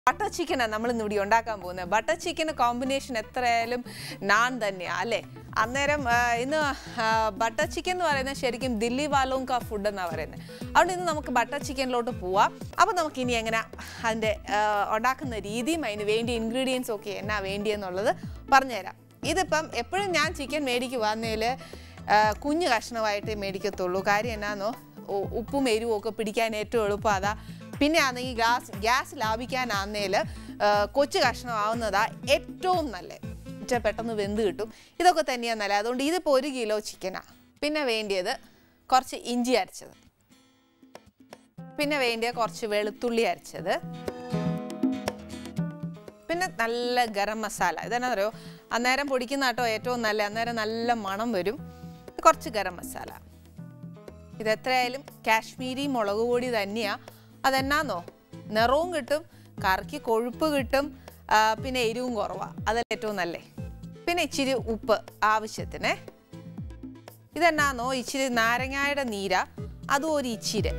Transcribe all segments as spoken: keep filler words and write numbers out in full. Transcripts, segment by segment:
Butter chicken is we butter chicken combination എത്രയായാലും naan തന്നെയാ അല്ലേ അന്നേരം ഇന്ന് butter chicken എന്ന് പറയുന്നത് ശരിക്കും ദില്ലി വാലോം കാ ഫുഡ് എന്നാ പറയുന്നത് അതുകൊണ്ട് ഇന്ന് നമുക്ക് butter chicken ലോട്ട് പോവാം അപ്പോൾ നമുക്ക് ഇനി എങ്ങനെ അതിന്റെ ഉണ്ടാക്കുന്ന രീതിയും അതിന് വേണ്ടി ingredients ഒക്കെ എന്നാ വേണ്ടിയെന്നുള്ളത് പറഞ്ഞു തരാം ഇതിപ്പം എപ്പോഴും ഞാൻ ചിക്കൻ മേടിക്കുവാന്നേൽ കുഞ്ഞു കഷ്ണമായിട്ട് മേടിക്കത്തുള്ളൂ കാര്യം എന്നാന്നോ ഉപ്പും എരിവും ഒക്കെ പിടിക്കാൻ ഏറ്റവും എളുപ്പം അതാ പിന്നെ ആണെങ്കിൽ ഗ്യാസ് ഗ്യാസ് ലാഭിക്കാനാന്നേൽ കൊച്ചു കഷ്ണമാവുന്നതാ ഏറ്റവും നല്ലത് ഇച്ച പെട്ടെന്ന് വെന്ത് കിട്ടും ഇതൊക്കെ തന്നെയാണ് നല്ലത് അതുകൊണ്ട് ഇതിപ്പോൾ ഒരു കിലോ ചിക്കനാ പിന്നെ വേണ്ടിയത് കുറച്ച് ഇഞ്ചി അരച്ചത് പിന്നെ വേണ്ടിയത് കുറച്ച് വെളുത്തുള്ളി അരച്ചത് പിന്നെ നല്ല ഗരം മസാല ഇതെന്നാ അറിയോ അന്നേരം പൊടിക്കുന്ന കേട്ടോ ഏറ്റവും നല്ല അന്നേരം നല്ല മണം വരും കുറച്ച് ഗരം മസാല ഇത് എത്രയായാലും കാശ്മീരി മുളക് പൊടി തന്നെയാണ് അതെന്നാന്നോ നിറവും കിട്ടും കറിക്ക് കൊഴുപ്പ് കിട്ടും പിന്നെ എരിവും കുറവാണ് അതല്ല ഏറ്റവും നല്ലേ പിന്നെ ഇച്ചിരി ഉപ്പ് ആവശ്യത്തിന് ഇതെന്നാന്നോ ഇച്ചിരി നാരങ്ങയുടെ നീര അതും ഒരു ഇച്ചിരി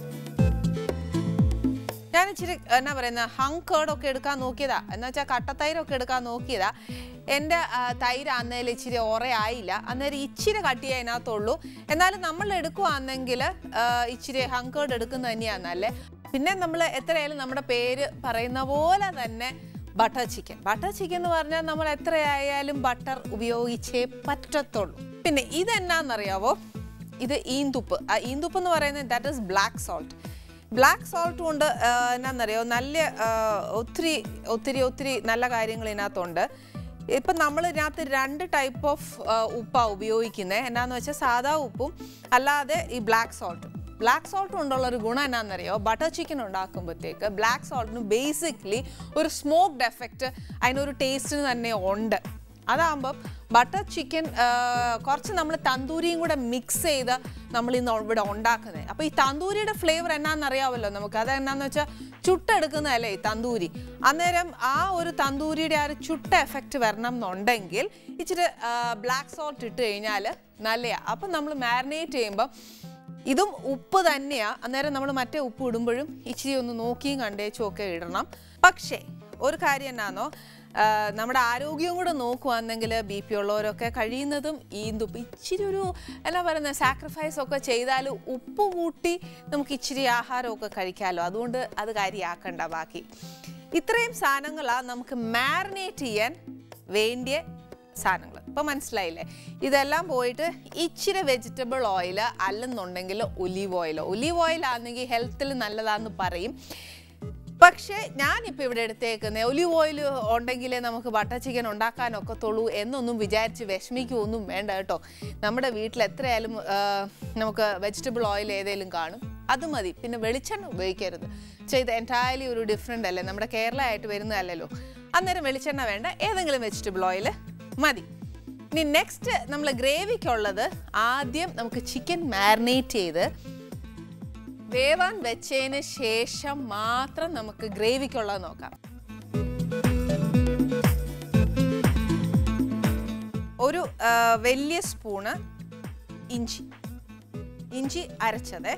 ഞാൻ ഇച്ചിരി എന്നാ പറയുന്നത് ഹങ് കേർഡൊക്കെ എടുക്കാൻ നോക്കിയതാ എന്ന് വെച്ചാൽ കട്ടത്തൈരൊക്കെ എടുക്കാൻ നോക്കിയതാ എൻ്റെ തൈര് അന്നേരം ഇച്ചിരി ഓറയായില്ല അന്നേരം ഇച്ചിരി കട്ടിയേ അതിനകത്തുള്ളൂ എന്നാലും നമ്മൾ എടുക്കുവാണെങ്കിൽ ഇച്ചിരി ഹങ് കേർഡ് എടുക്കുന്നത് തന്നെയാണല്ലേ പിന്നെ നമ്മൾ എത്രയായാലും നമ്മുടെ പേര് പറയുന്ന പോലെ തന്നെ ബട്ടർ ചിക്കൻ ബട്ടർ ചിക്കൻ എന്ന് പറഞ്ഞാൽ നമ്മൾ എത്രയായാലും ബട്ടർ ഉപയോഗിച്ചേ പറ്റത്തുള്ളൂ പിന്നെ ഇതെന്നാന്നറിയാവോ ഇത് ഈന്തുപ്പ് ആ ഈന്തുപ്പ് എന്ന് പറയുന്നത് that is black salt black salt കൊണ്ട് എന്നാന്നറിയോ നല്ല ഒത്തിരി ഒത്തിരി ഒത്തിരി നല്ല കാര്യങ്ങൾ ഇതിനകത്തുണ്ട് ഇപ്പം നമ്മൾ ഇതിനകത്ത് രണ്ട് ടൈപ്പ് ഓഫ് ഉപ്പാണ് ഉപയോഗിക്കുന്നത് എന്നാന്ന് വെച്ചാൽ സാധാ ഉപ്പും അല്ലാതെ ഈ ബ്ലാക്ക് സോൾട്ടും ബ്ലാക്ക് സോൾട്ട് കൊണ്ടുള്ളൊരു ഗുണം എന്നാന്നറിയോ ബട്ടർ ചിക്കൻ ഉണ്ടാക്കുമ്പോഴത്തേക്ക് ബ്ലാക്ക് സോൾട്ടിന് ബേസിക്കലി ഒരു സ്മോക്ഡ് എഫക്റ്റ് അതിനൊരു ടേസ്റ്റിന് തന്നെ ഉണ്ട് അതാകുമ്പം ബട്ടർ ചിക്കൻ കുറച്ച് നമ്മൾ തന്തൂരിയും കൂടെ മിക്സ് ചെയ്ത് നമ്മൾ ഇന്ന് ഇവിടെ ഉണ്ടാക്കുന്നത് അപ്പോൾ ഈ തന്തൂരിയുടെ ഫ്ലേവർ എന്നാണെന്നറിയാമല്ലോ നമുക്ക് അതെന്നാന്ന് വെച്ചാൽ ചുട്ടെടുക്കുന്നതല്ലേ ഈ തന്തൂരി അന്നേരം ആ ഒരു തന്തൂരിയുടെ ആ ഒരു ചുട്ട എഫക്റ്റ് വരണം എന്നുണ്ടെങ്കിൽ ഇച്ചിരി ബ്ലാക്ക് സോൾട്ട് ഇട്ട് കഴിഞ്ഞാൽ നല്ലതാണ് അപ്പം നമ്മൾ മാരിനേറ്റ് ചെയ്യുമ്പം ഇതും ഉപ്പ് തന്നെയാണ് അന്നേരം നമ്മൾ മറ്റേ ഉപ്പ് ഇടുമ്പോഴും ഇച്ചിരി ഒന്ന് നോക്കിയും കണ്ടേച്ചും ഒക്കെ ഇടണം പക്ഷേ ഒരു കാര്യം എന്നാന്നോ നമ്മുടെ ആരോഗ്യവും കൂടെ നോക്കുകയാണെങ്കിൽ ബി പി ഉള്ളവരൊക്കെ കഴിയുന്നതും ഈന്തുപ്പ് ഇച്ചിരി ഒരു എന്നാ പറയുന്നത് സാക്രിഫൈസ് ഒക്കെ ചെയ്താൽ ഉപ്പ് കൂട്ടി നമുക്ക് ഇച്ചിരി ആഹാരമൊക്കെ കഴിക്കാമല്ലോ അതുകൊണ്ട് അത് കാര്യമാക്കണ്ട ബാക്കി ഇത്രയും സാധനങ്ങളാണ് നമുക്ക് മാരിനേറ്റ് ചെയ്യാൻ വേണ്ടിയ സാധനങ്ങൾ ഇപ്പം മനസ്സിലായില്ലേ ഇതെല്ലാം പോയിട്ട് ഇച്ചിരി വെജിറ്റബിൾ ഓയിൽ അല്ലെന്നുണ്ടെങ്കിൽ ഒലീവ് ഓയിലോ ഒലീവ് ഓയിലാണെങ്കിൽ ഹെൽത്തിൽ നല്ലതാണെന്ന് പറയും പക്ഷേ ഞാനിപ്പോൾ ഇവിടെ എടുത്തേക്കുന്നത് ഒലിവ് ഓയിൽ ഉണ്ടെങ്കിലേ നമുക്ക് ബട്ടർ ചിക്കൻ ഉണ്ടാക്കാനൊക്കത്തുള്ളൂ എന്നൊന്നും വിചാരിച്ച് വിഷമിക്കുകയൊന്നും വേണ്ട കേട്ടോ നമ്മുടെ വീട്ടിൽ എത്രയായാലും നമുക്ക് വെജിറ്റബിൾ ഓയിൽ ഏതെങ്കിലും കാണും അത് മതി പിന്നെ വെളിച്ചെണ്ണ ഉപയോഗിക്കരുത് പക്ഷേ ഇത് എൻറ്റയർലി ഒരു ഡിഫറെൻ്റ് അല്ലേ നമ്മുടെ കേരള ആയിട്ട് വരുന്നതല്ലല്ലോ അന്നേരം വെളിച്ചെണ്ണ വേണ്ട ഏതെങ്കിലും വെജിറ്റബിൾ ഓയിൽ മതി ഇനി നെക്സ്റ്റ് നമ്മൾ ഗ്രേവിക്കുള്ളത് ആദ്യം നമുക്ക് ചിക്കൻ മാരിനേറ്റ് ചെയ്ത് വേവാൻ വെച്ചതിന് ശേഷം മാത്രം നമുക്ക് ഗ്രേവിക്കുള്ളത് നോക്കാം ഒരു വലിയ സ്പൂണ് ഇഞ്ചി ഇഞ്ചി അരച്ചത്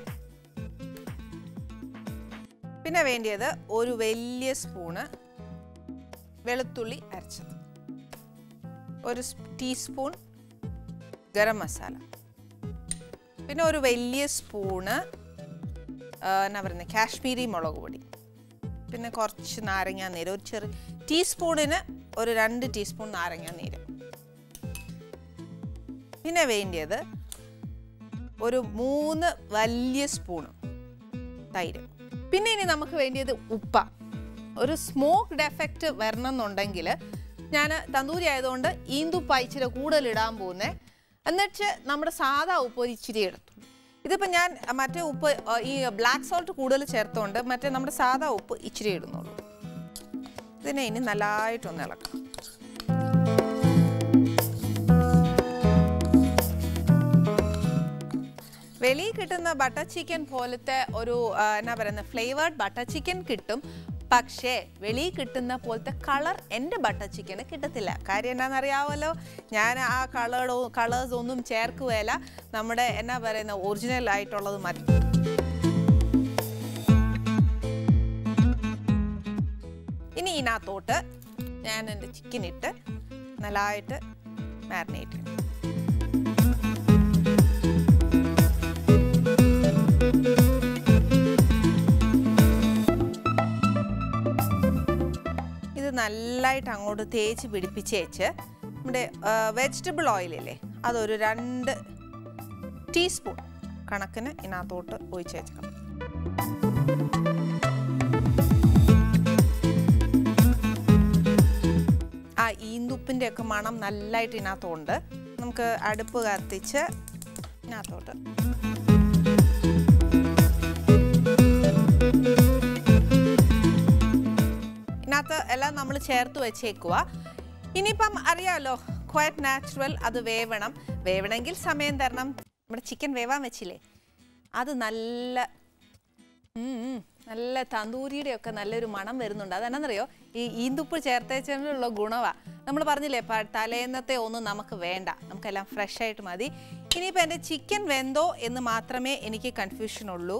പിന്നെ വേണ്ടിയത് ഒരു വലിയ സ്പൂണ് വെളുത്തുള്ളി അരച്ചത് ഒരു ടീസ്പൂൺ ഗരം മസാല പിന്നെ ഒരു വലിയ സ്പൂണ് എന്നാ പറയുന്നത് കാശ്മീരി മുളക് പൊടി പിന്നെ കുറച്ച് നാരങ്ങാ നീര് ഒരു ചെറിയ ടീസ്പൂണിന് ഒരു രണ്ട് ടീസ്പൂൺ നാരങ്ങാ നീര് പിന്നെ വേണ്ടിയത് ഒരു മൂന്ന് വലിയ സ്പൂണ് തൈര് പിന്നെ ഇനി നമുക്ക് വേണ്ടിയത് ഉപ്പ ഒരു സ്മോക്ക്ഡ് എഫക്റ്റ് വരണം എന്നുണ്ടെങ്കിൽ ഞാൻ തന്തൂരി ആയതുകൊണ്ട് ഈന്തുപ്പ ഇച്ചിരി കൂടുതൽ ഇടാൻ പോകുന്നത് എന്നിട്ട് നമ്മുടെ സാധാ ഉപ്പ് ഒരു ഇച്ചിരി എടുത്തു ഇതിപ്പോൾ ഞാൻ മറ്റേ ഉപ്പ് ഈ ബ്ലാക്ക് സോൾട്ട് കൂടുതൽ ചേർത്തുകൊണ്ട് മറ്റേ നമ്മുടെ സാധാ ഉപ്പ് ഇച്ചിരി ഇടുന്നുള്ളൂ ഇതിനെ ഇനി നല്ലതായിട്ടൊന്ന് ഇളക്കണം വെളിയിൽ കിട്ടുന്ന ബട്ടർ ചിക്കൻ പോലത്തെ ഒരു എന്നാ പറയുന്നത് ഫ്ലേവേർഡ് ബട്ടർ ചിക്കൻ കിട്ടും പക്ഷേ വെളിയിൽ കിട്ടുന്ന പോലത്തെ കളർ എൻ്റെ ബട്ടർ ചിക്കന് കിട്ടത്തില്ല കാര്യം എന്താണെന്നറിയാമല്ലോ ഞാൻ ആ കളറോ കളേഴ്സ് ഒന്നും ചേർക്കുകയില്ല നമ്മുടെ എന്നാ പറയുന്ന ഒറിജിനൽ ആയിട്ടുള്ളത് മതി ഇനി ഇതിനകത്തോട്ട് ഞാൻ എൻ്റെ ചിക്കൻ ഇട്ട് നല്ലതായിട്ട് മാരിനേറ്റ് ചെയ്യും. ഇത് നല്ലതായിട്ട് അങ്ങോട്ട് തേച്ച് പിടിപ്പിച്ചേച്ച് നമ്മുടെ വെജിറ്റബിൾ ഓയിലില്ലേ അതൊരു രണ്ട് ടീസ്പൂൺ കണക്കിന് ഇതിനകത്തോട്ട് ഒഴിച്ച് വെച്ചേക്കണം. ആ ഈന്തുപ്പിൻ്റെ ഒക്കെ മണം നല്ലതായിട്ട് ഇതിനകത്തുണ്ട്. നമുക്ക് അടുപ്പ് കത്തിച്ച് ഇതിനകത്തോട്ട് ഇതിനകത്ത് എല്ലാം നമ്മൾ ചേർത്ത് വെച്ചേക്കുക. ഇനിയിപ്പം അറിയാമല്ലോ ക്വയറ്റ് നാച്ചുറൽ അത് വേവണം. വേവണമെങ്കിൽ സമയം തരണം. നമ്മുടെ ചിക്കൻ വേവാൻ വെച്ചില്ലേ അത് നല്ല നല്ല തന്തൂരിയുടെ ഒക്കെ നല്ലൊരു മണം വരുന്നുണ്ട്. അതെന്നാന്നറിയോ ഈ ഈന്തുപ്പ് ചേർത്തേച്ചുള്ള ഗുണമാണ്. നമ്മൾ പറഞ്ഞില്ലേ തലേന്നത്തെ ഒന്നും നമുക്ക് വേണ്ട, നമുക്കെല്ലാം ഫ്രഷ് ആയിട്ട് മതി. ഇനിയിപ്പോൾ എൻ്റെ ചിക്കൻ വെന്തോ എന്ന് മാത്രമേ എനിക്ക് കൺഫ്യൂഷൻ ഉള്ളൂ.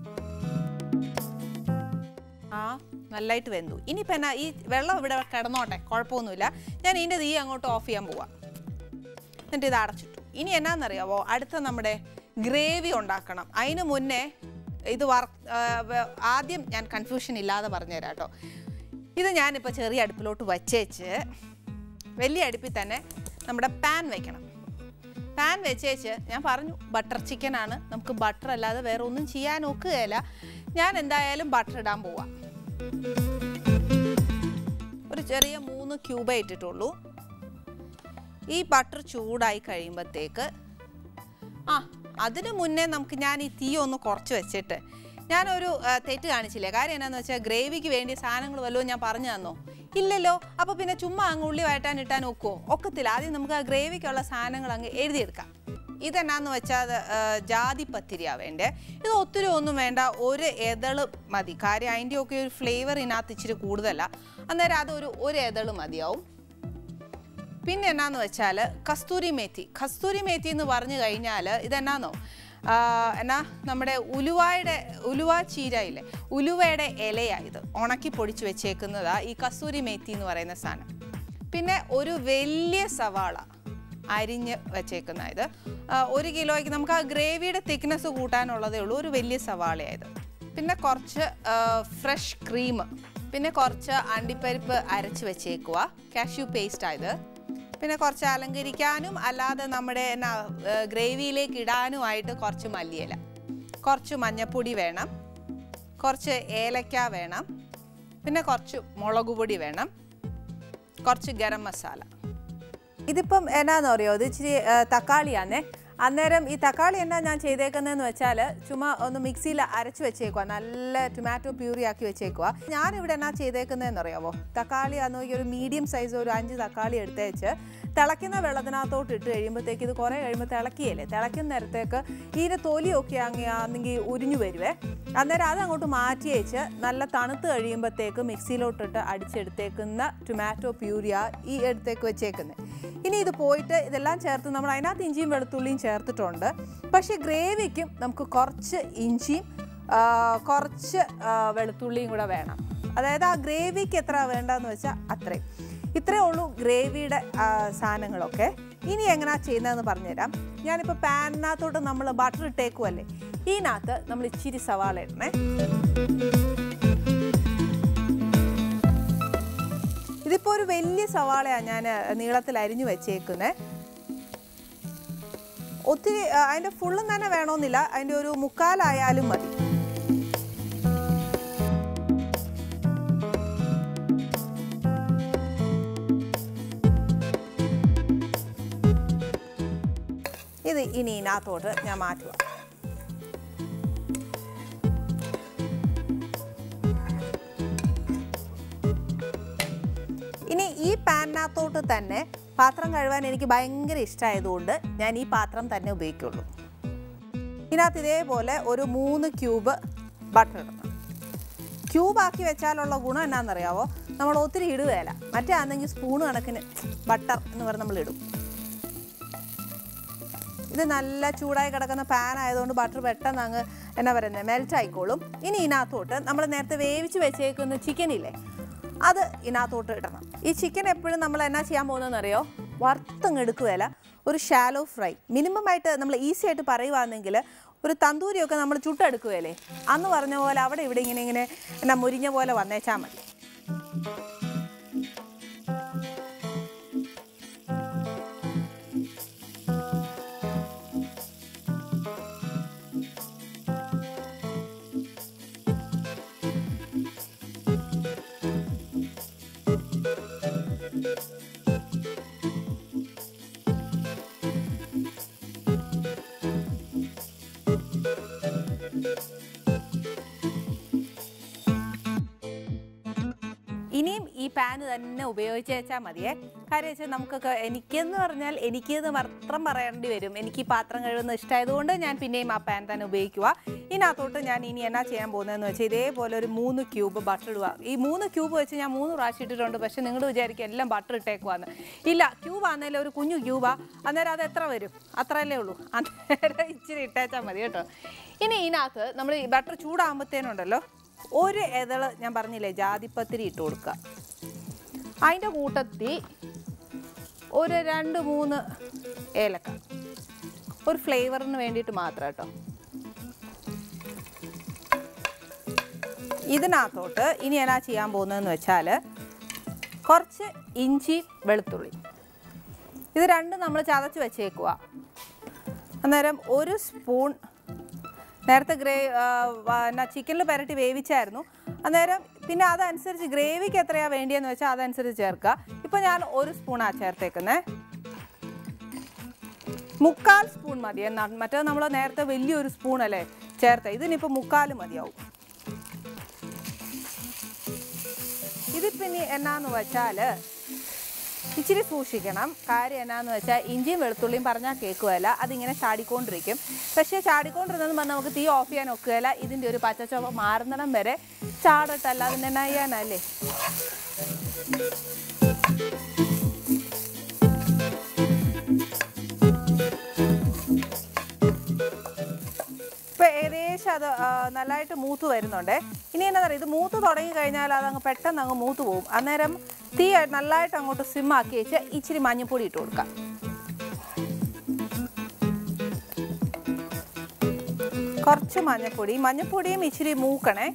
ആ നല്ലതായിട്ട് വെന്തു. ഇനിയിപ്പോൾ എന്നാ ഈ വെള്ളം ഇവിടെ കിടന്നോട്ടെ, കുഴപ്പമൊന്നുമില്ല. ഞാൻ ഇതിൻ്റെ തീ അങ്ങോട്ട് ഓഫ് ചെയ്യാൻ പോവാം. എന്നിട്ട് ഇത് അടച്ചിട്ടു. ഇനി എന്നാന്നറിയാവോ അടുത്ത നമ്മുടെ ഗ്രേവി ഉണ്ടാക്കണം. അതിന് മുന്നേ ഇത് വർ ആദ്യം ഞാൻ കൺഫ്യൂഷൻ ഇല്ലാതെ പറഞ്ഞുതരാം കേട്ടോ. ഇത് ഞാനിപ്പോൾ ചെറിയ അടുപ്പിലോട്ട് വച്ചേച്ച് വലിയ അടുപ്പിൽ തന്നെ നമ്മുടെ പാൻ വെക്കണം. പാൻ വെച്ചേച്ച് ഞാൻ പറഞ്ഞു ബട്ടർ ചിക്കനാണ്, നമുക്ക് ബട്ടർ അല്ലാതെ വേറെ ഒന്നും ചെയ്യാൻ ഒക്കുകയില്ല. ഞാൻ എന്തായാലും ബട്ടർ ഇടാൻ പോവാം. ഒരു ചെറിയ മൂന്ന് ക്യൂബേ ഇട്ടിട്ടുള്ളൂ. ഈ ബട്ടർ ചൂടായി കഴിയുമ്പോഴത്തേക്ക് ആ അതിന് മുന്നേ നമുക്ക് ഞാൻ ഈ തീ ഒന്ന് കുറച്ച് വെച്ചിട്ട് ഞാനൊരു തെറ്റ് കാണിച്ചില്ലേ. കാര്യം എന്നാന്ന് വെച്ചാൽ ഗ്രേവിക്ക് വേണ്ടിയ സാധനങ്ങൾ വല്ലതും ഞാൻ പറഞ്ഞു തന്നോ? ഇല്ലല്ലോ. അപ്പോൾ പിന്നെ ചുമ്മാ അങ്ങ് ഉള്ളി വഴറ്റാൻ ഇട്ടാൻ ഒക്കുമോ? ഒക്കത്തില്ല. ആദ്യം നമുക്ക് ആ ഗ്രേവിക്കുള്ള സാധനങ്ങൾ അങ്ങ് എഴുതിയെടുക്കാം. ഇതെന്നാന്ന് വെച്ചാൽ ജാതിപത്തിരിയാണ് വേണ്ടേ. ഇത് ഒത്തിരി ഒന്നും വേണ്ട, ഒരു എതള് മതി. കാര്യം അതിൻ്റെ ഒക്കെ ഒരു ഫ്ലേവർ ഇതിനകത്ത് ഇച്ചിരി കൂടുതലാണ്. അന്നേരം അതൊരു ഒരു എതള് മതിയാവും. പിന്നെ എന്നാന്ന് വെച്ചാൽ കസ്തൂരി മേത്തി. കസ്തൂരി മേത്തി എന്ന് പറഞ്ഞു കഴിഞ്ഞാൽ ഇതെന്നാന്നോ എന്നാ നമ്മുടെ ഉലുവയുടെ ഉലുവ ചീരയില്ലേ ഉലുവയുടെ ഇലയാണ്. ഇത് ഉണക്കി പൊടിച്ച് വെച്ചേക്കുന്നതാണ് ഈ കസ്തൂരി മേത്തി എന്ന് പറയുന്ന സാധനം. പിന്നെ ഒരു വലിയ സവാള അരിഞ്ഞ് വെച്ചേക്കുന്ന ഇത് ഒരു കിലോയ്ക്ക് നമുക്ക് ആ ഗ്രേവിയുടെ തിക്നെസ് കൂട്ടാനുള്ളതേ ഉള്ളൂ. ഒരു വലിയ സവാളയായത്. പിന്നെ കുറച്ച് ഫ്രഷ് ക്രീം, പിന്നെ കുറച്ച് അണ്ടിപ്പരിപ്പ് അരച്ച് വെച്ചേക്കുക, കാഷ്യൂ പേസ്റ്റ് ആയത്. പിന്നെ കുറച്ച് അലങ്കരിക്കാനും അല്ലാതെ നമ്മുടെ എന്നാ ഗ്രേവിയിലേക്ക് ഇടാനുമായിട്ട് കുറച്ച് മല്ലിയില, കുറച്ച് മഞ്ഞൾപ്പൊടി വേണം, കുറച്ച് ഏലക്ക വേണം, പിന്നെ കുറച്ച് മുളക് പൊടി വേണം, കുറച്ച് ഗരം മസാല. ഇതിപ്പം എന്നാന്ന് പറയുമോ, ഇത് ഇച്ചിരി തക്കാളിയാണേ. അന്നേരം ഈ തക്കാളി എന്നാ ഞാൻ ചെയ്തേക്കുന്നതെന്ന് വെച്ചാൽ ചുമ്മാ ഒന്ന് മിക്സിയിൽ അരച്ച് വെച്ചേക്കുക, നല്ല ടൊമാറ്റോ പ്യൂറി ആക്കി വെച്ചേക്കുക. ഞാനിവിടെ എന്നാ ചെയ്തേക്കുന്നതെന്ന് അറിയാമോ, തക്കാളി അന്ന് നോക്കി ഒരു മീഡിയം സൈസ് ഒരു അഞ്ച് തക്കാളി എടുത്തേച്ച് തിളയ്ക്കുന്ന വെള്ളത്തിനകത്തോട്ട് ഇട്ട് കഴിയുമ്പോഴത്തേക്ക് ഇത് കുറേ കഴിയുമ്പോൾ തിളക്കിയല്ലേ, തിളയ്ക്കുന്ന നേരത്തേക്ക് ഇതിൻ്റെ തൊലിയൊക്കെ അങ്ങ് ആണെങ്കിൽ ഉരിഞ്ഞു വരുവേ. അന്നേരം അതങ്ങോട്ട് മാറ്റി വെച്ച് നല്ല തണുത്ത് കഴിയുമ്പോഴത്തേക്ക് മിക്സിയിലോട്ടിട്ട് അടിച്ചെടുത്തേക്കുന്ന ടൊമാറ്റോ പ്യൂരിയ ഈ എടുത്തേക്ക് വെച്ചേക്കുന്നത്. ഇനി ഇത് പോയിട്ട് ഇതെല്ലാം ചേർത്ത് നമ്മൾ അതിനകത്ത് ഇഞ്ചിയും വെളുത്തുള്ളിയും ചേർത്തിട്ടുണ്ട്. പക്ഷേ ഗ്രേവിക്കും നമുക്ക് കുറച്ച് ഇഞ്ചിയും കുറച്ച് വെളുത്തുള്ളിയും കൂടെ വേണം. അതായത് ആ ഗ്രേവിക്ക് എത്ര വേണ്ടതെന്ന് വെച്ചാൽ അത്രയും. ഇത്രയേ ഉള്ളൂ ഗ്രേവിയുടെ സാധനങ്ങളൊക്കെ. ഇനി എങ്ങനെയാണ് ചെയ്യുന്നതെന്ന് പറഞ്ഞുതരാം. ഞാനിപ്പോൾ പാനിനകത്തോട്ട് നമ്മൾ ബട്ടർ ഇട്ടേക്കുമല്ലേ, ഇതിനകത്ത് നമ്മൾ ഇച്ചിരി സവാള ഇടണേ. ഇതിപ്പോൾ ഒരു വലിയ സവാളയാണ് ഞാൻ നീളത്തിൽ അരിഞ്ഞു വെച്ചേക്കുന്നത്. ഒത്തിരി അതിൻ്റെ ഫുള്ളും തന്നെ വേണമെന്നില്ല, അതിൻ്റെ ഒരു മുക്കാലായാലും മതി. ഇത് ഇനി ഇതിനകത്തോട്ട് ഞാൻ മാറ്റുക. ഇനി ഈ പാനിനകത്തോട്ട് തന്നെ പാത്രം കഴുകാൻ എനിക്ക് ഭയങ്കര ഇഷ്ടമായതുകൊണ്ട് ഞാൻ ഈ പാത്രം തന്നെ ഉപയോഗിക്കുള്ളൂ. ഇതിനകത്ത് ഇതേപോലെ ഒരു മൂന്ന് ക്യൂബ് ബട്ടർ ഇടണം. ക്യൂബാക്കി വെച്ചാലുള്ള ഗുണം എന്നാണെന്നറിയാവോ, നമ്മൾ ഒത്തിരി ഇടുകയില്ല. മറ്റേ ആണെങ്കിൽ സ്പൂൺ കണക്കിന് ബട്ടർ എന്ന് പറഞ്ഞ് നമ്മൾ ഇടും. ഇത് നല്ല ചൂടായി കിടക്കുന്ന പാൻ ആയതുകൊണ്ട് ബട്ടർ പെട്ടെന്ന് അങ്ങ് എന്നാ പറയുന്നത് മെൽറ്റ് ആയിക്കോളും. ഇനി ഇതിനകത്തോട്ട് നമ്മൾ നേരത്തെ വേവിച്ച് വെച്ചേക്കുന്ന ചിക്കനില്ലേ അത് ഇതിനകത്തോട്ട് ഇടണം. ഈ ചിക്കൻ എപ്പോഴും നമ്മൾ എന്നാ ചെയ്യാൻ പോകുന്നതെന്നറിയോ, വറുത്തങ്ങ് എടുക്കുകയല്ല, ഒരു ഷാലോ ഫ്രൈ മിനിമം ആയിട്ട് നമ്മൾ ഈസി ആയിട്ട് പറയുവാണെങ്കിൽ ഒരു തന്തൂരിയൊക്കെ നമ്മൾ ചുട്ടെടുക്കുകയല്ലേ, അന്ന് പറഞ്ഞ പോലെ അവിടെ ഇവിടെ ഇങ്ങനെ ഇങ്ങനെ എന്നാ മുരിഞ്ഞ പോലെ വന്നേച്ചാൽ മതി. ഇനിയും ഈ പാന് തന്നെ ഉപയോഗിച്ച് വെച്ചാൽ മതിയേ. കാര്യം വെച്ചാൽ നമുക്കൊക്കെ എനിക്കെന്ന് പറഞ്ഞാൽ എനിക്കിത് മാത്രം പറയേണ്ടി വരും. എനിക്ക് ഈ പാത്രം കഴുകുന്ന ഇഷ്ടമായതുകൊണ്ട് ഞാൻ പിന്നെയും ആ പാൻ തന്നെ ഉപയോഗിക്കുക. ഇതിനകത്തോട്ട് ഞാൻ ഇനി എന്നാ ചെയ്യാൻ പോകുന്നതെന്ന് വെച്ചാൽ ഇതേപോലെ ഒരു മൂന്ന് ക്യൂബ് ബട്ടർ ഇടുക. ഈ മൂന്ന് ക്യൂബ് വെച്ച് ഞാൻ മൂന്ന് പ്രാവശ്യം ഇട്ടിട്ടുണ്ട്. പക്ഷേ നിങ്ങൾ വിചാരിക്കും എല്ലാം ബട്ടർ ഇട്ടേക്കുവാന്ന്. ഇല്ല, ക്യൂബ് ആണെങ്കിലും ഒരു കുഞ്ഞു ക്യൂബാ, അന്നേരം അത് എത്ര വരും, അത്രയല്ലേ ഉള്ളൂ. അന്നേരം ഇച്ചിരി ഇട്ടേച്ചാൽ മതി കേട്ടോ. ഇനി ഇതിനകത്ത് നമ്മൾ ഈ ബട്ടർ ചൂടാകുമ്പോഴത്തേനുണ്ടല്ലോ ഒരു ഇതള് ഞാൻ പറഞ്ഞില്ലേ ജാതിപ്പത്തിരി ഇട്ട് കൊടുക്കുക. അതിൻ്റെ കൂട്ടത്തിൽ ഒരു രണ്ട് മൂന്ന് ഏലക്ക, ഒരു ഫ്ലേവറിന് വേണ്ടിയിട്ട് മാത്രം കേട്ടോ. ഇതിനകത്തോട്ട് ഇനി എന്നാ ചെയ്യാൻ പോകുന്നതെന്ന് വെച്ചാൽ കുറച്ച് ഇഞ്ചി വെളുത്തുള്ളി, ഇത് രണ്ടും നമ്മൾ ചതച്ച് വെച്ചേക്കുക. അന്നേരം ഒരു സ്പൂൺ നേരത്തെ ഗ്രേ എന്നാ ചിക്കനിൽ പുരട്ടി വേവിച്ചായിരുന്നു. അന്നേരം പിന്നെ അതനുസരിച്ച് ഗ്രേവിക്ക് എത്രയാണ് വേണ്ടിയെന്ന് വെച്ചാൽ അതനുസരിച്ച് ചേർക്കുക. ഇപ്പോൾ ഞാൻ ഒരു സ്പൂണാണ് ചേർത്തേക്കുന്നത്. മുക്കാൽ സ്പൂൺ മതി എന്നാണ്, മറ്റേ നമ്മൾ നേരത്തെ വലിയൊരു സ്പൂണല്ലേ ചേർത്തത്, ഇതിനിപ്പോൾ മുക്കാൽ മതിയാവും. ഇതിപ്പോൾ ഇനി എന്നാന്ന് വെച്ചാൽ ഇച്ചിരി സൂക്ഷിക്കണം. കാര്യം എന്നാന്ന് വെച്ചാൽ ഇഞ്ചിയും വെളുത്തുള്ളിയും പറഞ്ഞാൽ കേൾക്കുകയല്ല, അതിങ്ങനെ ചാടിക്കൊണ്ടിരിക്കും. പക്ഷേ ചാടിക്കൊണ്ടിരുന്നെന്ന് പറഞ്ഞാൽ നമുക്ക് തീ ഓഫ് ചെയ്യാൻ ഒക്കുകയല്ല. ഇതിൻ്റെ ഒരു പച്ചച്ചോവ മാറുന്നിടം വരെ ചാടട്ടല്ല, അതിന് എന്നാ ചെയ്യാനല്ലേ. ഇപ്പം ഏകദേശം അത് നല്ലതായിട്ട് മൂത്ത് വരുന്നുണ്ട്. ഇനി എന്താ പറയുക, ഇത് മൂത്ത് തുടങ്ങി കഴിഞ്ഞാൽ അതങ്ങ് പെട്ടെന്ന് അങ്ങ് മൂത്ത് പോകും. അന്നേരം തീ നല്ലതായിട്ട് അങ്ങോട്ട് സിമ്മാക്കി വെച്ച് ഇച്ചിരി മഞ്ഞൾപ്പൊടി ഇട്ട് കൊടുക്കാം. കുറച്ച് മഞ്ഞൾപ്പൊടി, മഞ്ഞൾപ്പൊടിയും ഇച്ചിരി മൂക്കണേ.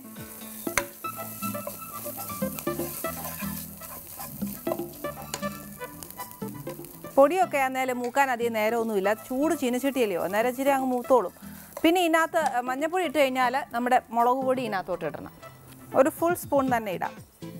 പൊടിയൊക്കെ ആണെങ്കിലും മൂക്കാൻ അധികം നേരമൊന്നുമില്ല, ചൂട് ചീനച്ചട്ടിയല്ലയോ, അന്നേരം ഇച്ചിരി അങ്ങ് മൂത്തോളും. പിന്നെ ഇതിനകത്ത് മഞ്ഞൾപ്പൊടി ഇട്ട് കഴിഞ്ഞാൽ നമ്മുടെ മുളക് പൊടി ഇതിനകത്തോട്ട് ഇടണം, ഒരു ഫുൾ സ്പൂൺ തന്നെ ഇടാം.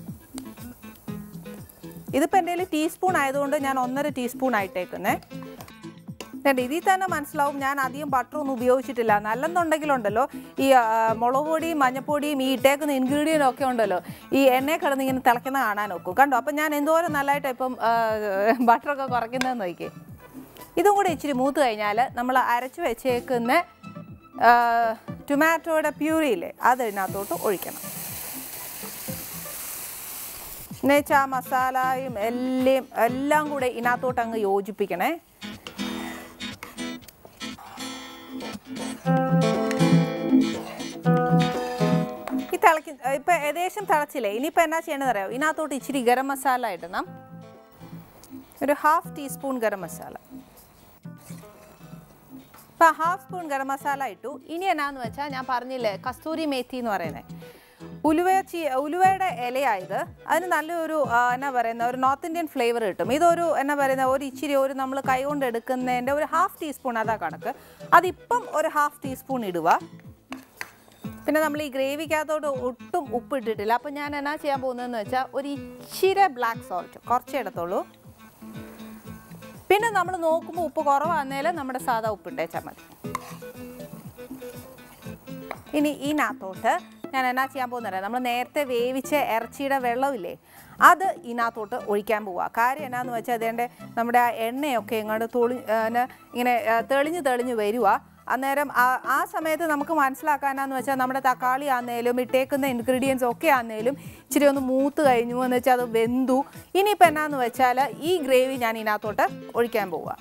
ഇതിപ്പോൾ എൻ്റെ കയ്യിൽ ടീസ്പൂൺ ആയതുകൊണ്ട് ഞാൻ ഒന്നര ടീസ്പൂൺ ആയിട്ടേക്കുന്നേ. ഇതിൽ തന്നെ മനസ്സിലാവും ഞാൻ അധികം ബട്ടറൊന്നും ഉപയോഗിച്ചിട്ടില്ല. നല്ലെന്നുണ്ടെങ്കിലുണ്ടല്ലോ ഈ മുളക് പൊടിയും മഞ്ഞൾപ്പൊടിയും ഈ ഇട്ടേക്കുന്ന ഇൻഗ്രീഡിയൻ്റ് ഒക്കെ ഉണ്ടല്ലോ ഈ എണ്ണയെ കിടന്ന് ഇങ്ങനെ തിളയ്ക്കുന്ന കാണാൻ നോക്കും കണ്ടോ. അപ്പം ഞാൻ എന്തോരം നല്ലതായിട്ട് ഇപ്പം ബട്ടറൊക്കെ കുറയ്ക്കുന്നതെന്ന് നോക്കി. ഇതും കൂടെ ഇച്ചിരി മൂത്ത് കഴിഞ്ഞാൽ നമ്മൾ അരച്ച് വെച്ചേക്കുന്ന ടൊമാറ്റോയുടെ പ്യൂരിയില്ലേ അത് ഇതിനകത്തോട്ട് ഒഴിക്കണം. എന്നുവെച്ചാൽ ആ മസാലയും എല്ലാം എല്ലാം കൂടെ ഇതിനകത്തോട്ട് അങ്ങ് യോജിപ്പിക്കണേ. ഈ തിളക്കി ഇപ്പം ഏകദേശം തിളച്ചില്ലേ, ഇനിയിപ്പോൾ എന്നാ ചെയ്യണമെന്ന് അറിയാമോ, ഇതിനകത്തോട്ട് ഇച്ചിരി ഗരം മസാല ഇടണം, ഒരു ഹാഫ് ടീസ്പൂൺ ഗരം മസാല. ഇപ്പം ഹാഫ് സ്പൂൺ ഗരം മസാല ഇട്ടു. ഇനി എന്നാന്ന് വെച്ചാൽ ഞാൻ പറഞ്ഞില്ലേ കസ്തൂരി മേത്തി എന്ന് പറയുന്നത്, ഉലുവ ചീ ഉലുവയുടെ ഇലയായത്, അതിന് നല്ലൊരു എന്നാ പറയുന്ന ഒരു നോർത്ത് ഇന്ത്യൻ ഫ്ലേവർ കിട്ടും. ഇതൊരു എന്നാ പറയുന്ന ഒരു ഇച്ചിരി ഒരു നമ്മൾ കൈ കൊണ്ട് എടുക്കുന്നതിൻ്റെ ഒരു ഹാഫ് ടീസ്പൂൺ അതാ കണക്ക്, അതിപ്പം ഒരു ഹാഫ് ടീസ്പൂൺ ഇടുക. പിന്നെ നമ്മൾ ഈ ഗ്രേവിക്കകത്തോട്ട് ഒട്ടും ഉപ്പ് ഇട്ടിട്ടില്ല. അപ്പം ഞാൻ എന്നാ ചെയ്യാൻ പോകുന്നതെന്ന് വെച്ചാൽ ഒരു ഇച്ചിരി ബ്ലാക്ക് സോൾട്ട് കുറച്ചേ എടുത്തോളൂ. പിന്നെ നമ്മൾ നോക്കുമ്പോൾ ഉപ്പ് കുറവാന്നേൽ നമ്മുടെ സാധാ ഉപ്പിട്ടേച്ചാൽ മതി. ഇനി ഇതിനകത്തോട്ട് ഞാൻ എന്നാ ചെയ്യാൻ പോകുന്നത്, നമ്മൾ നേരത്തെ വേവിച്ച ഇറച്ചിയുടെ വെള്ളമില്ലേ അത് ഇതിനകത്തോട്ട് ഒഴിക്കാൻ പോവുക. കാര്യം എന്നാന്ന് വെച്ചാൽ അതിൻ്റെ നമ്മുടെ ആ എണ്ണയൊക്കെ ഇങ്ങോട്ട് തൊളി ഇങ്ങനെ തെളിഞ്ഞ് തെളിഞ്ഞ് വരിക. അന്നേരം ആ ആ സമയത്ത് നമുക്ക് മനസ്സിലാക്കാനാന്ന് വെച്ചാൽ നമ്മുടെ തക്കാളി ആന്നേലും ഇട്ടേക്കുന്ന ഇൻഗ്രീഡിയൻസ് ഒക്കെ ആന്നേലും ഇച്ചിരി ഒന്ന് മൂത്ത് കഴിഞ്ഞു എന്ന് വെച്ചാൽ അത് വെന്തു. ഇനിയിപ്പോൾ എന്നാന്ന് വെച്ചാൽ ഈ ഗ്രേവി ഞാൻ ഇതിനകത്തോട്ട് ഒഴിക്കാൻ പോവുക.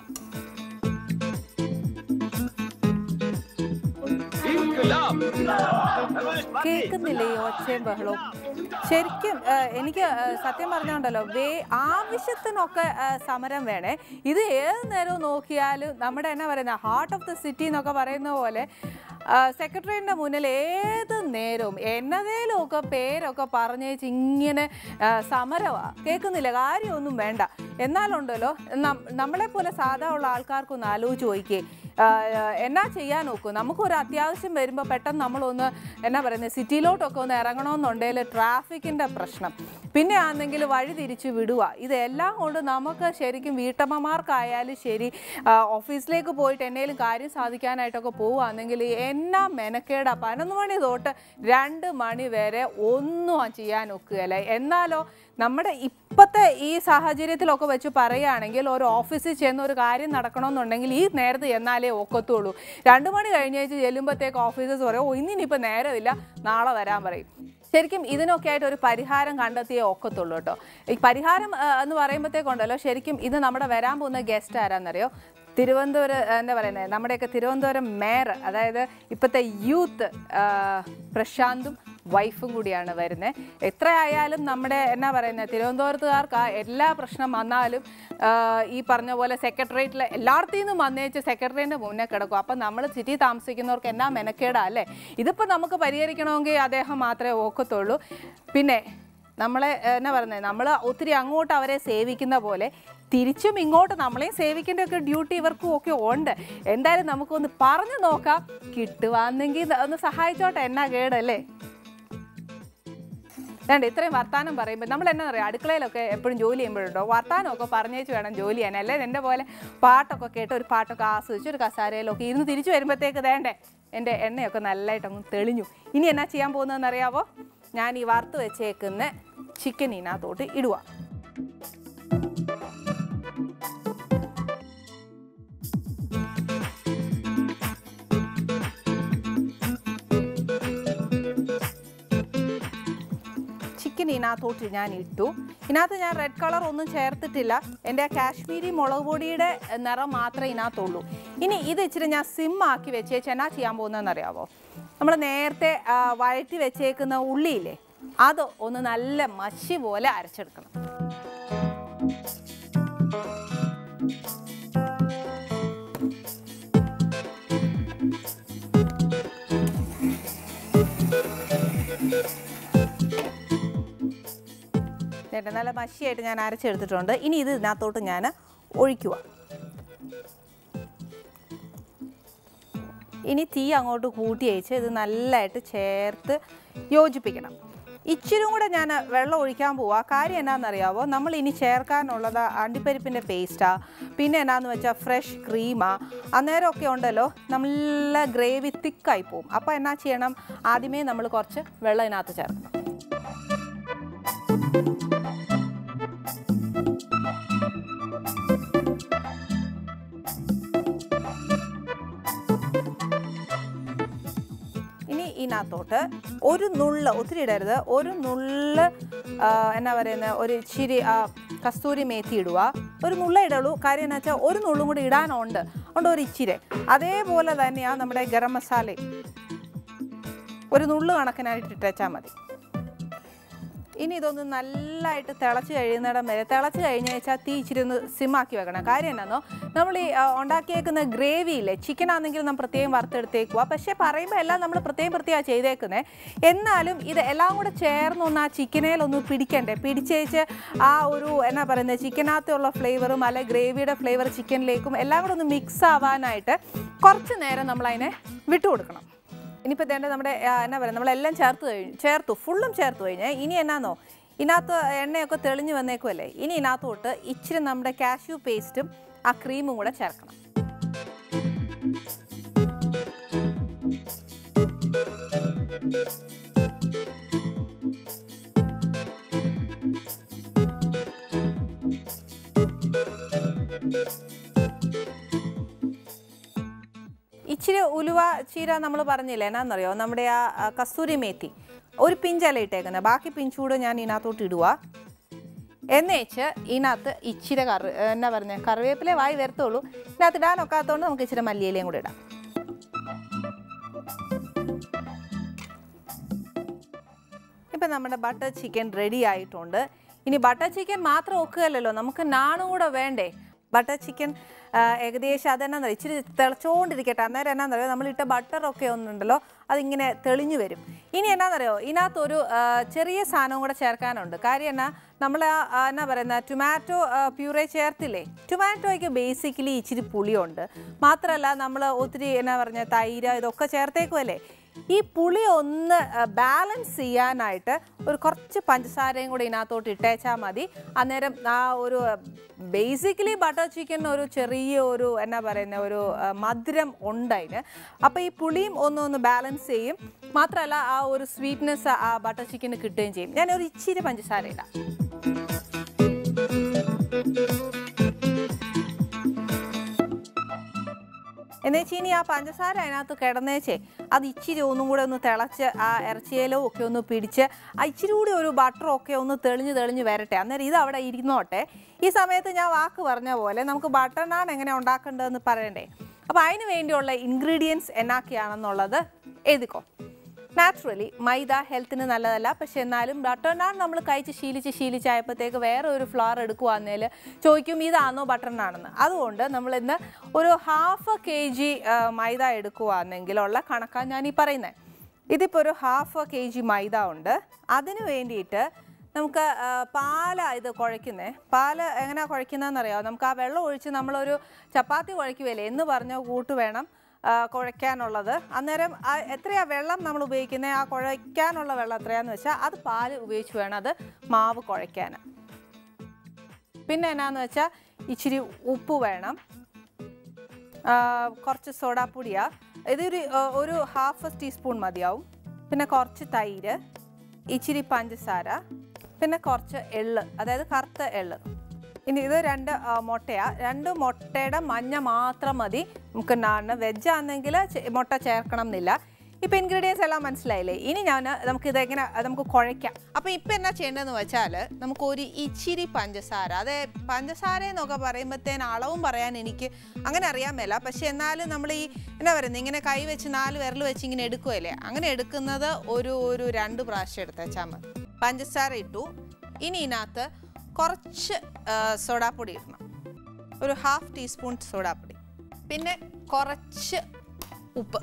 കേൾക്കുന്നില്ലേ ഈ ഒച്ചയും ബഹളവും? ശരിക്കും എനിക്ക് സത്യം പറഞ്ഞുകൊണ്ടല്ലോ വേ ആവശ്യത്തിനൊക്കെ സമരം വേണേ. ഇത് ഏത് നേരവും നോക്കിയാലും നമ്മുടെ എന്നാ പറയുന്നത് ഹാർട്ട് ഓഫ് ദ സിറ്റി എന്നൊക്കെ പറയുന്ന പോലെ സെക്രട്ടറിയുടെ മുന്നിൽ ഏത് നേരവും എന്നതേലുമൊക്കെ പേരൊക്കെ പറഞ്ഞേച്ച് ഇങ്ങനെ സമരമാണ്. കേൾക്കുന്നില്ല, കാര്യമൊന്നും വേണ്ട. എന്നാലുണ്ടല്ലോ നമ്മളെപ്പോലെ സാധാ ഉള്ള ആൾക്കാർക്കൊന്ന് ആലോചിച്ച് നോക്കിയേ, എന്നാ ചെയ്യാൻ നോക്കും. നമുക്കൊരു അത്യാവശ്യം വരുമ്പോൾ പെട്ടെന്ന് നമ്മളൊന്ന് എന്നാ പറയുന്നത് സിറ്റിയിലോട്ടൊക്കെ ഒന്ന് ഇറങ്ങണമെന്നുണ്ടെങ്കിൽ ട്രാഫിക്കിൻ്റെ പ്രശ്നം, പിന്നെ ആണെങ്കിൽ വഴി തിരിച്ച് വിടുക. ഇതെല്ലാം കൊണ്ട് നമുക്ക് ശരിക്കും വീട്ടമ്മമാർക്കായാലും ശരി ഓഫീസിലേക്ക് പോയിട്ട് എന്തെങ്കിലും കാര്യം സാധിക്കാനായിട്ടൊക്കെ പോവുകയാണെങ്കിൽ എന്നാ മെനക്കേടാ. പതിനൊന്ന് മണി തൊട്ട് രണ്ട് മണി വരെ ഒന്നും ചെയ്യാൻ ഒക്കുകയല്ല. എന്നാലോ നമ്മുടെ ഇപ്പോഴത്തെ ഈ സാഹചര്യത്തിലൊക്കെ വെച്ച് പറയുകയാണെങ്കിൽ ഒരു ഓഫീസിൽ ചെന്ന് ഒരു കാര്യം നടക്കണമെന്നുണ്ടെങ്കിൽ ഈ നേരത്ത് എന്നാലേ ഒക്കത്തുള്ളൂ. രണ്ട് മണി കഴിഞ്ഞേച്ച് ചെല്ലുമ്പോഴത്തേക്ക് ഓഫീസേഴ്സ് പറയും ഓ ഇന്നിനിപ്പോൾ നേരമില്ല, നാളെ വരാൻ പറയും. ശരിക്കും ഇതിനൊക്കെ ആയിട്ട് ഒരു പരിഹാരം കണ്ടെത്തിയേ ഒക്കത്തുള്ളൂ കേട്ടോ. ഈ പരിഹാരം എന്ന് പറയുമ്പോഴത്തേക്കുണ്ടല്ലോ ശരിക്കും ഇത് നമ്മുടെ വരാൻ പോകുന്ന ഗസ്റ്റ് ആരാന്നറിയോ? തിരുവനന്തപുരം എന്താ പറയുന്നത് നമ്മുടെയൊക്കെ തിരുവനന്തപുരം മേയർ, അതായത് ഇപ്പോഴത്തെ യൂത്ത് പ്രശാന്തും വൈഫും കൂടിയാണ് വരുന്നത്. എത്രയായാലും നമ്മുടെ എന്നാ പറയുന്നത് തിരുവനന്തപുരത്തുകാർക്ക് എല്ലാ പ്രശ്നം വന്നാലും ഈ പറഞ്ഞ പോലെ സെക്രട്ടേറിയറ്റിൽ എല്ലായിടത്തു നിന്നും വന്നേച്ച് സെക്രട്ടറിയേൻ്റെ മുന്നേ കിടക്കും. അപ്പം നമ്മൾ സിറ്റി താമസിക്കുന്നവർക്ക് എന്നാ മെനക്കേടാ അല്ലേ? ഇതിപ്പോൾ നമുക്ക് പരിഹരിക്കണമെങ്കിൽ അദ്ദേഹം മാത്രമേ ഒക്കത്തുള്ളൂ. പിന്നെ നമ്മളെ എന്നാ പറയുന്നത് നമ്മൾ ഒത്തിരി അങ്ങോട്ട് അവരെ സേവിക്കുന്ന പോലെ തിരിച്ചും ഇങ്ങോട്ട് നമ്മളെയും സേവിക്കേണ്ടൊക്കെ ഡ്യൂട്ടി ഇവർക്കും ഒക്കെ ഉണ്ട്. എന്തായാലും നമുക്കൊന്ന് പറഞ്ഞു നോക്കാം, കിട്ടുവാന്നെങ്കിൽ ഒന്ന് സഹായിച്ചോട്ടെ, എന്നാ കേടല്ലേ? വേണ്ട ഇത്രയും വർത്താനം പറയുമ്പോൾ നമ്മൾ എന്നാ പറയുക, അടുക്കളയിലൊക്കെ എപ്പോഴും ജോലി ചെയ്യുമ്പോഴുണ്ടോ വർത്താനമൊക്കെ പറഞ്ഞേച്ച് വേണം ജോലി ചെയ്യാൻ. അല്ലേ എൻ്റെ പോലെ പാട്ടൊക്കെ കേട്ട് ഒരു പാട്ടൊക്കെ ആസ്വദിച്ച് ഒരു കസാരയിലൊക്കെ ഇരുന്ന് തിരിച്ചു വരുമ്പോഴത്തേക്ക് വേണ്ടേ എൻ്റെ എണ്ണയൊക്കെ നല്ലതായിട്ടങ്ങ് തെളിഞ്ഞു. ഇനി എന്നാ ചെയ്യാൻ പോകുന്നതെന്ന് അറിയാവോ? ഞാൻ ഈ വറുത്ത് വെച്ചേക്കുന്ന ചിക്കൻ ഇതിനകത്തോട്ട് ഇടുക. ചിക്കൻ ഇതിനകത്തോട്ട് ഞാൻ ഇട്ടു. ഇതിനകത്ത് ഞാൻ റെഡ് കളർ ഒന്നും ചേർത്തിട്ടില്ല. എൻ്റെ കാശ്മീരി മുളക് പൊടിയുടെ നിറം മാത്രമേ ഇതിനകത്തുള്ളൂ. ഇനി ഇത് ഇച്ചിരി ഞാൻ സിം ആക്കി വെച്ചേച്ച് എന്നാ ചെയ്യാൻ പോകുന്നതെന്ന് അറിയാവോ? നമ്മൾ നേരത്തെ വഴറ്റി വെച്ചേക്കുന്ന ഉള്ളിയില്ലേ, അത് ഒന്ന് നല്ല മഷി പോലെ അരച്ചെടുക്കണം. നല്ല മഷിയായിട്ട് ഞാൻ അരച്ചെടുത്തിട്ടുണ്ട്. ഇനി ഇത് ഇതിനകത്തോട്ട് ഞാൻ ഒഴിക്കുക. ഇനി തീ അങ്ങോട്ട് കൂട്ടി അയച്ച് ഇത് നല്ലതായിട്ട് ചേർത്ത് യോജിപ്പിക്കണം. ഇച്ചിരി കൂടെ ഞാൻ വെള്ളം ഒഴിക്കാൻ പോവാ. കാര്യം എന്നാണെന്നറിയാവോ? നമ്മൾ ഇനി ചേർക്കാനുള്ളത് അണ്ടിപ്പരിപ്പിൻ്റെ പേസ്റ്റാ, പിന്നെ എന്നാന്ന് വെച്ചാൽ ഫ്രഷ് ക്രീമാ. അന്നേരമൊക്കെ ഉണ്ടല്ലോ നല്ല ഗ്രേവി തിക്കായി പോവും. അപ്പോൾ എന്നാ ചെയ്യണം, ആദ്യമേ നമ്മൾ കുറച്ച് വെള്ളം ഇതിനകത്ത് ചേർക്കണം. ഇതിനകത്തോട്ട് ഒരു നുള്ള, ഒത്തിരി ഇടരുത്, ഒരു നുള്ള എന്നാ പറയുന്നത് ഒരു ഇച്ചിരി കസ്തൂരി മേത്തി ഇടുക. ഒരു നുള്ള ഇടുള്ളൂ. കാര്യം എന്നാ വെച്ചാൽ ഒരു നുള്ളും കൂടി ഇടാനുണ്ട്, അതുകൊണ്ട് ഒരു ഇച്ചിരി. അതേപോലെ തന്നെയാണ് നമ്മുടെ ഗരം മസാല, ഒരു നുള്ളു കണക്കിനായിട്ട് ഇട്ടേച്ചാൽ മതി. ഇനി ഇതൊന്ന് നല്ലതായിട്ട് തിളച്ച് കഴിയുന്നിടം വരെ, തിളച്ച് കഴിഞ്ഞ് വെച്ചാൽ തീ ഇച്ചിരി ഒന്ന് സിമ്മാക്കി വെക്കണം. കാര്യം എന്നാന്നോ, നമ്മൾ ഈ ഉണ്ടാക്കിയേക്കുന്ന ഗ്രേവിയില്ലേ, ചിക്കനാണെങ്കിൽ നമ്മൾ പ്രത്യേകം വറുത്തെടുത്തേക്കുക. പക്ഷേ പറയുമ്പോൾ എല്ലാം നമ്മൾ പ്രത്യേകം പ്രത്യേകം ചെയ്തേക്കുന്നത്. എന്നാലും ഇത് എല്ലാം കൂടെ ചേർന്നൊന്ന് ആ ചിക്കനേലൊന്ന് പിടിക്കണ്ടേ, പിടിച്ചേച്ച് ആ ഒരു എന്നാ പറയുന്നത് ചിക്കനകത്തുള്ള ഫ്ലേവറും അല്ലെ ഗ്രേവിയുടെ ഫ്ലേവർ ചിക്കനിലേക്കും എല്ലാം കൂടെ ഒന്ന് മിക്സ് ആവാനായിട്ട് കുറച്ച് നേരം നമ്മളതിനെ വിട്ടു കൊടുക്കണം. ഇനിയിപ്പോൾ ഇതേണ്ട നമ്മുടെ എന്നാ പറയുക നമ്മളെല്ലാം ചേർത്ത് കഴിഞ്ഞു, ചേർത്തു ഫുള്ളും ചേർത്ത് കഴിഞ്ഞ് ഇനി എന്നാന്നോ ഇതിനകത്ത് എണ്ണയൊക്കെ തെളിഞ്ഞ് വന്നേക്കുമല്ലേ, ഇനി ഇതിനകത്തോട്ട് ഇച്ചിരി നമ്മുടെ കാഷ്യൂ പേസ്റ്റും ആ ക്രീമും കൂടെ ചേർക്കണം. ഇച്ചിരി ഉലുവ ചീര നമ്മൾ പറഞ്ഞില്ലേ എന്നാന്നറിയോ, നമ്മുടെ ആ കസ്തൂരി മേത്തി ഒരു പിഞ്ചല ഇട്ടേക്കുന്നത്, ബാക്കി പിഞ്ചൂടെ ഞാൻ ഇതിനകത്തോട്ട് ഇടുക. എന്നേച്ച് ഇതിനകത്ത് ഇച്ചിരി കറി എന്നാ പറഞ്ഞത് കറിവേപ്പില വായി വരത്തുള്ളൂ. ഇതിനകത്ത് ഇടാനൊക്കാത്തതുകൊണ്ട് നമുക്ക് ഇച്ചിരി മല്ലിയിലയും കൂടെ ഇടാം. ഇപ്പം നമ്മുടെ ബട്ടർ ചിക്കൻ റെഡി ആയിട്ടുണ്ട്. ഇനി ബട്ടർ ചിക്കൻ മാത്രം ഒക്കുകയല്ലോ, നമുക്ക് നാണും കൂടെ വേണ്ടേ? ബട്ടർ ചിക്കൻ ഏകദേശം അതെന്നാ ഇച്ചിരി തിളച്ചുകൊണ്ടിരിക്കട്ടെ. അന്നേരം എന്നാന്നറിയോ, നമ്മളിട്ട ബട്ടറൊക്കെ ഒന്നുണ്ടല്ലോ അതിങ്ങനെ തെളിഞ്ഞു വരും. ഇനി എന്നാന്നറിയോ, ഇതിനകത്തൊരു ചെറിയ സാധനവും കൂടെ ചേർക്കാനുണ്ട്. കാര്യം എന്നാ, നമ്മൾ എന്നാ പറയുന്ന ടൊമാറ്റോ പ്യൂറേ ചേർത്തില്ലേ, ടൊമാറ്റോയ്ക്ക് ബേസിക്കലി ഇച്ചിരി പുളിയുണ്ട്. മാത്രമല്ല നമ്മൾ ഒത്തിരി എന്നാ പറഞ്ഞ തൈര് ഇതൊക്കെ ചേർത്തേക്കുമല്ലേ. ഈ പുളി ഒന്ന് ബാലൻസ് ചെയ്യാനായിട്ട് ഒരു കുറച്ച് പഞ്ചസാരയും കൂടി ഇതിനകത്തോട്ട് ഇട്ടേച്ചാൽ മതി. അന്നേരം ആ ഒരു ബേസിക്കലി ബട്ടർ ചിക്കൻ ഒരു ചെറിയ ഒരു എന്നാ പറയുന്ന ഒരു മധുരം ഉണ്ടതിന്. അപ്പോൾ ഈ പുളിയും ഒന്ന് ഒന്ന് ബാലൻസ് ചെയ്യും. മാത്രമല്ല ആ ഒരു സ്വീറ്റ്നെസ് ആ ബട്ടർ ചിക്കന് കിട്ടുകയും ചെയ്യും. ഞാനൊരു ഇച്ചിരി പഞ്ചസാര ഇടാം. എന്നുവെച്ചാൽ ഇനി ആ പഞ്ചസാര അതിനകത്ത് കിടന്നേച്ചേ അത് ഇച്ചിരി ഒന്നും കൂടെ ഒന്ന് തിളച്ച് ആ ഇറച്ചിയിലോ ഒക്കെ ഒന്ന് പിടിച്ച് ആ ഇച്ചിരി കൂടി ഒരു ബട്ടറൊക്കെ ഒന്ന് തെളിഞ്ഞ് തെളിഞ്ഞ് വരട്ടെ. അന്നേരം ഇത് അവിടെ ഇരുന്നോട്ടെ. ഈ സമയത്ത് ഞാൻ വാക്ക് പറഞ്ഞ പോലെ നമുക്ക് ബട്ടർ നാൻ എങ്ങനെ ഉണ്ടാക്കേണ്ടതെന്ന് പറയണ്ടേ. അപ്പോൾ അതിന് വേണ്ടിയുള്ള ഇൻഗ്രീഡിയൻസ് എന്നൊക്കെയാണെന്നുള്ളത് എഴുതിക്കോ. നാച്ചുറലി മൈദ ഹെൽത്തിന് നല്ലതല്ല, പക്ഷെ എന്നാലും ബട്ടർ നാൻ നമ്മൾ കഴിച്ച് ശീലിച്ച് ശീലിച്ചായപ്പോഴത്തേക്ക് വേറെ ഒരു ഫ്ലവർ എടുക്കുവാന്നേൽ ചോദിക്കും ഇതാണോ ബട്ടർ നാണെന്ന്. അതുകൊണ്ട് നമ്മൾ ഇന്ന് ഒരു ഹാഫ് കെ ജി മൈദ എടുക്കുവാണെങ്കിലുള്ള കണക്കാണ് ഞാൻ ഈ പറയുന്നത്. ഇതിപ്പോൾ ഒരു ഹാഫ് കെ ജി മൈദ ഉണ്ട്. അതിന് വേണ്ടിയിട്ട് നമുക്ക് പാല ഇത് കുഴയ്ക്കുന്നത്. പാല് എങ്ങനെയാണ് കുഴയ്ക്കുന്നതെന്നറിയാമോ? നമുക്ക് ആ വെള്ളം ഒഴിച്ച് നമ്മളൊരു ചപ്പാത്തി കുഴയ്ക്കുമല്ലേ എന്ന് പറഞ്ഞ കൂട്ട് വേണം കുഴയ്ക്കാനുള്ളത്. അന്നേരം എത്രയാണ് വെള്ളം നമ്മൾ ഉപയോഗിക്കുന്നത്, ആ കുഴയ്ക്കാനുള്ള വെള്ളം എത്രയാണെന്ന് വെച്ചാൽ അത് പാല് ഉപയോഗിച്ച് വേണം അത് മാവ് കുഴയ്ക്കാൻ. പിന്നെ എന്നാന്ന് വെച്ചാൽ ഇച്ചിരി ഉപ്പ് വേണം, കുറച്ച് സോഡാപ്പൊടിയാണ്, ഇതൊരു ഒരു ഹാഫ് ടീസ്പൂൺ മതിയാവും. പിന്നെ കുറച്ച് തൈര്, ഇച്ചിരി പഞ്ചസാര, പിന്നെ കുറച്ച് എള്ള്, അതായത് കറുത്ത എള്ള്. ഇനി ഇത് രണ്ട് മുട്ടയാണ്. രണ്ട് മുട്ടയുടെ മഞ്ഞ മാത്രം മതി നമുക്ക് നാണ്. വെജ് ആണെങ്കിൽ മുട്ട ചേർക്കണം എന്നില്ല. ഇപ്പം ഇൻഗ്രീഡിയൻസ് എല്ലാം മനസ്സിലായില്ലേ? ഇനി ഞാൻ നമുക്കിതെങ്ങനെ നമുക്ക് കുഴയ്ക്കാം. അപ്പോൾ ഇപ്പം എന്നാ ചെയ്യേണ്ടതെന്ന് വെച്ചാൽ നമുക്കൊരു ഇച്ചിരി പഞ്ചസാര, അതെ പഞ്ചസാര എന്നൊക്കെ പറയുമ്പോഴത്തേന് അളവും പറയാൻ എനിക്ക് അങ്ങനെ അറിയാൻ മേല. പക്ഷെ എന്നാലും നമ്മൾ ഈ എന്നാ പറയുന്നത് ഇങ്ങനെ കൈ വെച്ച് നാല് വിരൽ വെച്ച് ഇങ്ങനെ എടുക്കുമല്ലേ, അങ്ങനെ എടുക്കുന്നത് ഒരു ഒരു രണ്ട് പ്രാവശ്യം എടുത്തേച്ചാൽ മതി. പഞ്ചസാര ഇട്ടു. ഇനി ഇതിനകത്ത് കുറച്ച് സോഡാപ്പൊടി ഇടണം, ഒരു ഹാഫ് ടീസ്പൂൺ സോഡാപ്പൊടി. പിന്നെ കുറച്ച് ഉപ്പ്.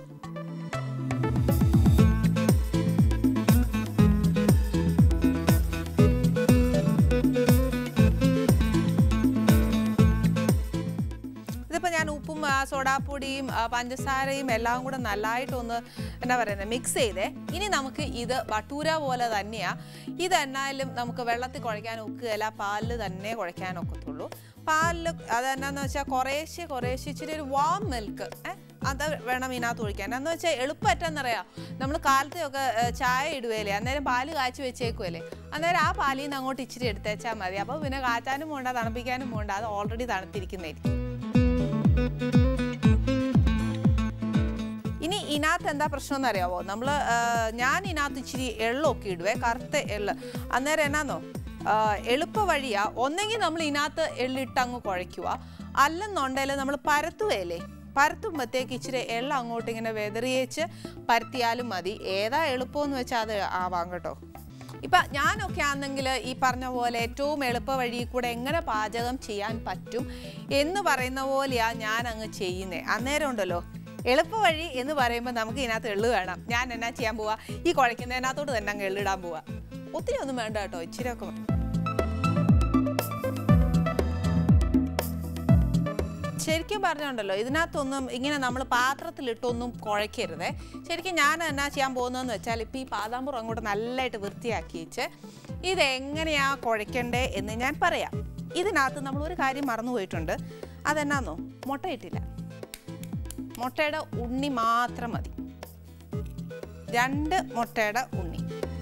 ഇതിപ്പോൾ ഞാൻ ഉപ്പും സോഡാപ്പൊടിയും പഞ്ചസാരയും എല്ലാം കൂടെ നല്ലതായിട്ടൊന്ന് എന്നാ പറയുന്നത് മിക്സ് ചെയ്തേ. ഇനി നമുക്ക് ഇത് ബട്ടൂര പോലെ തന്നെയാണ്. ഇതെന്നാലും നമുക്ക് വെള്ളത്തിൽ കുഴയ്ക്കാൻ ഒക്കുകയില്ല, പാലിൽ തന്നെ കുഴയ്ക്കാൻ ഒക്കത്തുള്ളൂ. പാലിൽ അതെന്നാന്ന് വെച്ചാൽ കുറേശ്ശെ കുറേശ്ശെ ഇച്ചിരി ഒരു വാം മിൽക്ക് അത് വേണം ഇതിനകത്ത് ഒഴിക്കാൻ. എന്ന് വെച്ചാൽ എളുപ്പമറ്റെന്നറിയാം, നമ്മൾ കാലത്തെയൊക്കെ ചായ ഇടുകയല്ലേ, അന്നേരം പാല് കാച്ചി വെച്ചേക്കുമല്ലേ, അന്നേരം ആ പാലിൽ നിന്ന് അങ്ങോട്ട് ഇച്ചിരി എടുത്തേച്ചാൽ മതി. അപ്പോൾ പിന്നെ കാച്ചാനും പോകണ്ട തണുപ്പിക്കാനും പോകണ്ട, അത് ഓൾറെഡി തണുത്തിരിക്കുന്നതായിരിക്കും. ഇനി ഇതിനകത്ത് എന്താ പ്രശ്നം എന്നറിയാവോ, നമ്മൾ ഞാൻ ഇതിനകത്ത് ഇച്ചിരി എള്ളൊക്കെ ഇടുവേ, കറുത്ത എള്ള്. അന്നേരം എന്നാന്നോ എളുപ്പ വഴിയാ, ഒന്നെങ്കിൽ നമ്മൾ ഇതിനകത്ത് എള്ളിട്ട് അങ്ങ് കുഴയ്ക്കുക, അല്ലെന്നുണ്ടെങ്കിൽ നമ്മൾ പരത്തുകയല്ലേ, പരത്തുമ്പോഴത്തേക്ക് ഇച്ചിരി എള്ള അങ്ങോട്ട് ഇങ്ങനെ വെതറിയേച്ച് പരത്തിയാലും മതി. ഏതാ എളുപ്പമെന്ന് വെച്ചാൽ അത് ആവാം കേട്ടോ. ഇപ്പം ഞാനൊക്കെ ആണെങ്കിൽ ഈ പറഞ്ഞ പോലെ ഏറ്റവും എളുപ്പ വഴി കൂടെ എങ്ങനെ പാചകം ചെയ്യാൻ പറ്റും എന്ന് പറയുന്ന പോലെയാണ് ഞാൻ അങ്ങ് ചെയ്യുന്നത്. അന്നേരം ഉണ്ടല്ലോ എളുപ്പ വഴി എന്ന് പറയുമ്പോൾ നമുക്ക് ഇതിനകത്ത് എള്ളു വേണം. ഞാൻ എന്നാ ചെയ്യാൻ പോവാ, ഈ കുഴയ്ക്കുന്നതിനകത്തോട്ട് തന്നെ അങ്ങ് എള്ളിടാൻ പോവാ. ഒത്തിരി ഒന്നും വേണ്ട കേട്ടോ, ഇച്ചിരി ഒക്കെ. ശരിക്കും പറഞ്ഞുണ്ടല്ലോ ഇതിനകത്തൊന്നും ഇങ്ങനെ നമ്മൾ പാത്രത്തിലിട്ടൊന്നും കുഴയ്ക്കരുതേ. ശരിക്കും ഞാൻ എന്നാ ചെയ്യാൻ പോകുന്നതെന്ന് വെച്ചാൽ ഇപ്പം ഈ പാതാമ്പുറം അങ്ങോട്ട് നല്ലതായിട്ട് വൃത്തിയാക്കി വെച്ച് ഇതെങ്ങനെയാണ് കുഴയ്ക്കണ്ടേ എന്ന് ഞാൻ പറയാം. ഇതിനകത്ത് നമ്മളൊരു കാര്യം മറന്നു പോയിട്ടുണ്ട്. അതെന്നാന്നോ, മുട്ടയിട്ടില്ല. മുട്ടയുടെ ഉണ്ണി മാത്രം മതി, രണ്ട് മുട്ടയുടെ ഉണ്ണി.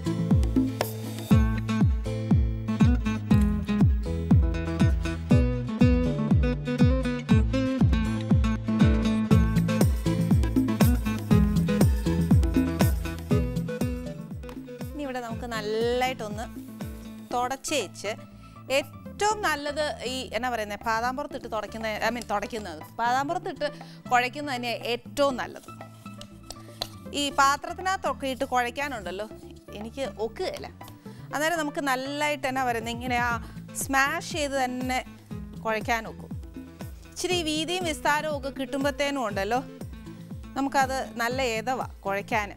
ഇനി ഇവിടെ നമുക്ക് നല്ലതായിട്ടൊന്ന് തുടച്ചേച്ച്, ഏറ്റവും നല്ലത് ഈ എന്നാ പറയുന്നത് പാതാമ്പുറത്തിട്ട് തുടയ്ക്കുന്ന ഐ മീൻ തുടയ്ക്കുന്നത് പാതാമ്പുറത്തിട്ട് കുഴയ്ക്കുന്നത് തന്നെ ഏറ്റവും നല്ലത്. ഈ പാത്രത്തിനകത്തൊക്കെ ഇട്ട് കുഴയ്ക്കാനുണ്ടല്ലോ എനിക്ക് ഒക്കുകയില്ല. അന്നേരം നമുക്ക് നല്ലതായിട്ട് എന്നാ പറയുന്നത് ഇങ്ങനെ ആ സ്മാഷ് ചെയ്ത് തന്നെ കുഴയ്ക്കാൻ ഒക്കും. ഇച്ചിരി വീതിയും വിസ്താരവും ഒക്കെ കിട്ടുമ്പോഴത്തേനും ഉണ്ടല്ലോ നമുക്കത് നല്ല ഏതവാ കുഴയ്ക്കാൻ.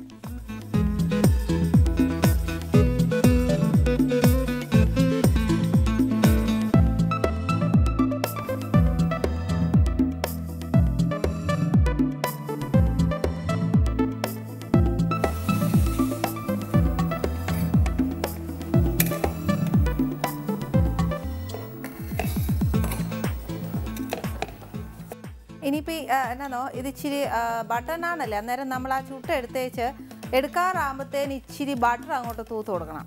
ഇനിയിപ്പോൾ എന്നാന്നോ ഇത് ഇച്ചിരി ബട്ടർ നാണല്ലേ, അന്നേരം നമ്മൾ ആ ചുട്ട എടുത്തേച്ച് എടുക്കാറാകുമ്പോഴത്തേന് ഇച്ചിരി ബട്ടർ അങ്ങോട്ട് തൂത്ത് കൊടുക്കണം.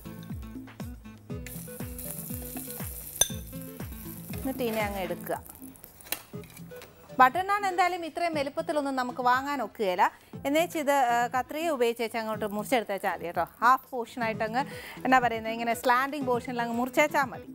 എന്നിട്ട് ഇനി അങ്ങ് എടുക്കുക. ബട്ടർ നാൺ എന്തായാലും ഇത്രയും വലുപ്പത്തിലൊന്നും നമുക്ക് വാങ്ങാൻ ഒക്കുകയില്ല. എന്നുവെച്ച് ഇത് കത്രിക ഉപയോഗിച്ച് അങ്ങോട്ട് മുറിച്ചെടുത്തേച്ചാൽ മതി കേട്ടോ. ഹാഫ് പോർഷനായിട്ട് അങ്ങ് എന്നാ പറയുന്നത് ഇങ്ങനെ സ്ലാൻഡിങ് പോർഷനിൽ അങ്ങ് മുറിച്ചേച്ചാൽ മതി.